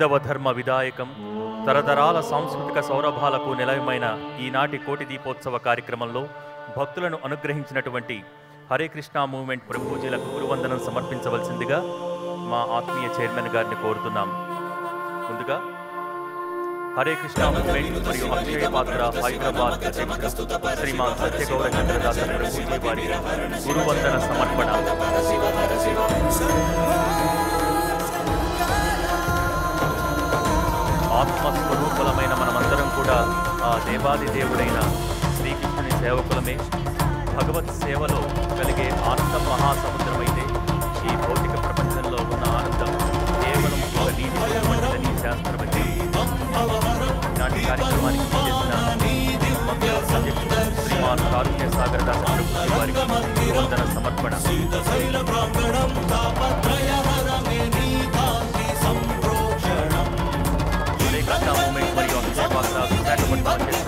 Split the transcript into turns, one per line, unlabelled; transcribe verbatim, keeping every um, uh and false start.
హైందవ ధర్మ విదాయకం తరతరాల సాంస్కృతిక సౌరభాలకు నిలయమైన ఈనాటి కోటి దీపోత్సవ కార్యక్రమంలో భక్తులను అనుగ్రహించినటువంటి హరే కృష్ణ మూవ్మెంట్ ప్రభుజీలకు గురువందనం సమర్పించవలసిందిగా మా ఆత్మీయ చైర్మన్ గారిని కోరుతున్నాం. ముందుగా హరే కృష్ణ మూవ్మెంట్ మరియు అక్షయ పాత్ర హైదరాబాద్ అధ్యక్షుడు శ్రీమాన్ సత్యగౌర చంద్రదాస ప్రభుజీ వారి గురువందన సమర్పణ. ఆత్మస్వరూపులమైన మనమందరం కూడా ఆ దేవాది దేవుడైన శ్రీకృష్ణుని సేవకులమే. భగవత్ సేవలో కలిగే ఆనందం మహాసముద్రమైతే ఈ భౌతిక ప్రపంచంలో ఉన్న ఆనందం కేవలం ఒక నీటిలో వంటిదని శాస్త్రవతి. ఇలాంటి కార్యక్రమానికి చేసిన మంగళ అధ్యక్షుడు శ్రీమాన్ కారుణ్య సాగర దాస ప్రభుజీ వారికి వందన సమర్పణ. హరే కృష్ణ మూవ్మెంట్ మరియు అక్షయ పాత్ర విశాఖపట్నం